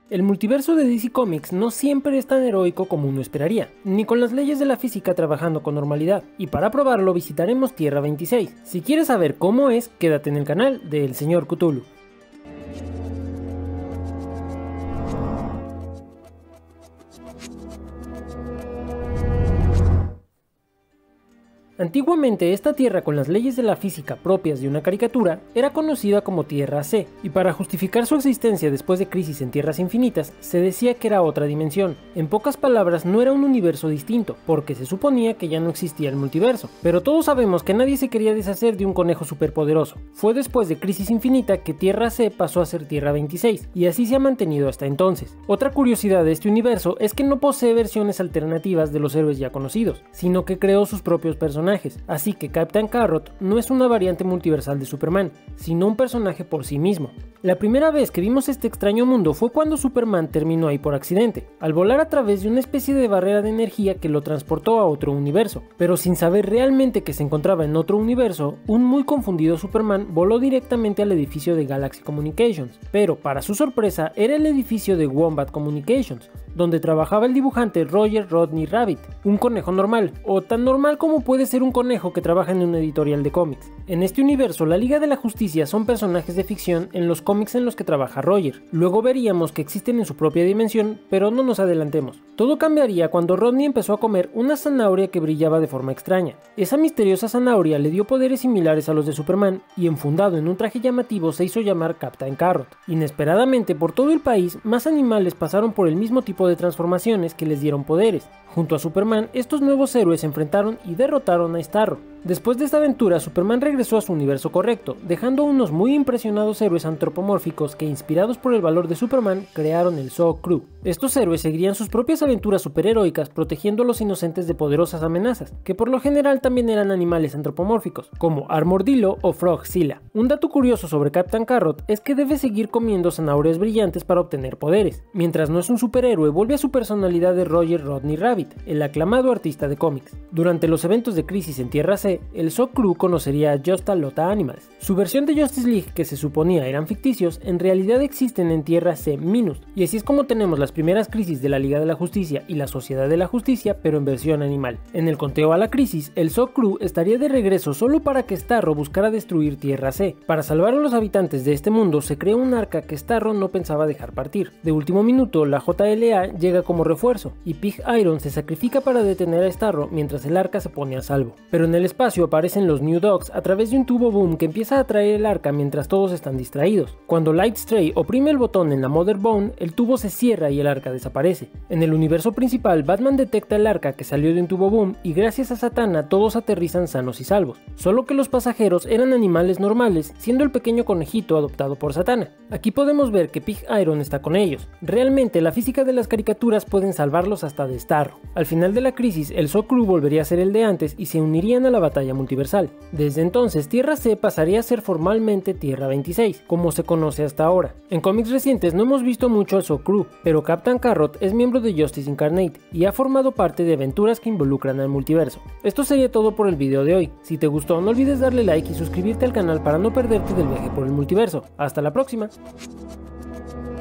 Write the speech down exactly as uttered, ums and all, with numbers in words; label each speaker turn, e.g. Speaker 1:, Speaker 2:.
Speaker 1: El multiverso de D C Comics no siempre es tan heroico como uno esperaría, ni con las leyes de la física trabajando con normalidad, y para probarlo visitaremos Tierra veintiséis. Si quieres saber cómo es, quédate en el canal de El Señor Cthulhu. Antiguamente esta tierra con las leyes de la física propias de una caricatura era conocida como Tierra C, y para justificar su existencia después de Crisis en Tierras Infinitas se decía que era otra dimensión. En pocas palabras, no era un universo distinto, porque se suponía que ya no existía el multiverso, pero todos sabemos que nadie se quería deshacer de un conejo superpoderoso. Fue después de Crisis Infinita que Tierra C pasó a ser Tierra veintiséis, y así se ha mantenido hasta entonces. Otra curiosidad de este universo es que no posee versiones alternativas de los héroes ya conocidos, sino que creó sus propios personajes. Así que Captain Carrot no es una variante multiversal de Superman, sino un personaje por sí mismo. La primera vez que vimos este extraño mundo fue cuando Superman terminó ahí por accidente, al volar a través de una especie de barrera de energía que lo transportó a otro universo, pero sin saber realmente que se encontraba en otro universo, un muy confundido Superman voló directamente al edificio de Galaxy Communications, pero para su sorpresa era el edificio de Wombat Communications, donde trabajaba el dibujante Roger Rodney Rabbit, un conejo normal, o tan normal como puede ser un conejo que trabaja en una editorial de cómics. En este universo, la Liga de la Justicia son personajes de ficción en los cómics en los que trabaja Roger. Luego veríamos que existen en su propia dimensión, pero no nos adelantemos. Todo cambiaría cuando Rodney empezó a comer una zanahoria que brillaba de forma extraña. Esa misteriosa zanahoria le dio poderes similares a los de Superman y, enfundado en un traje llamativo, se hizo llamar Captain Carrot. Inesperadamente, por todo el país, más animales pasaron por el mismo tipo de transformaciones que les dieron poderes. Junto a Superman, estos nuevos héroes se enfrentaron y derrotaron a Starro. Después de esta aventura, Superman regresó a su universo correcto, dejando unos muy impresionados héroes antropomórficos que, inspirados por el valor de Superman, crearon el Saw Crew. Estos héroes seguirían sus propias aventuras superheroicas protegiendo a los inocentes de poderosas amenazas, que por lo general también eran animales antropomórficos, como Armadillo o Frogzilla. Un dato curioso sobre Captain Carrot es que debe seguir comiendo zanahorias brillantes para obtener poderes. Mientras no es un superhéroe, vuelve a su personalidad de Roger Rodney Rabbit, el aclamado artista de cómics. Durante los eventos de Crisis en Tierra C, el Saw Crew conocería a Just a Lotta Animals. Su versión de Justice League, que se suponía eran ficticios, en realidad existen en Tierra C minus, y así es como tenemos las primeras crisis de la Liga de la Justicia y la Sociedad de la Justicia, pero en versión animal. En el conteo a la crisis, el Saw Crew estaría de regreso solo para que Starro buscara destruir Tierra C. Para salvar a los habitantes de este mundo, se creó un arca que Starro no pensaba dejar partir. De último minuto, la J L A llega como refuerzo, y Pig Iron se sacrifica para detener a Starro mientras el arca se pone a salvo. Pero en el espacio aparecen los New Dogs a través de un tubo boom que empieza a atraer el arca mientras todos están distraídos. Cuando Lightstray oprime el botón en la Mother Bone, el tubo se cierra y el arca desaparece. En el universo principal, Batman detecta el arca que salió de un tubo boom y gracias a Satana todos aterrizan sanos y salvos. Solo que los pasajeros eran animales normales, siendo el pequeño conejito adoptado por Satana. Aquí podemos ver que Pig Iron está con ellos. Realmente la física de las caricaturas pueden salvarlos hasta de Starro. Al final de la crisis, el Saw Crew volvería a ser el de antes y se unirían a la batalla multiversal. Desde entonces, Tierra C pasaría a ser formalmente Tierra veintiséis, como se conoce hasta ahora. En cómics recientes no hemos visto mucho al Saw Crew, pero Captain Carrot es miembro de Justice Incarnate y ha formado parte de aventuras que involucran al multiverso. Esto sería todo por el video de hoy. Si te gustó, no olvides darle like y suscribirte al canal para no perderte del viaje por el multiverso. ¡Hasta la próxima!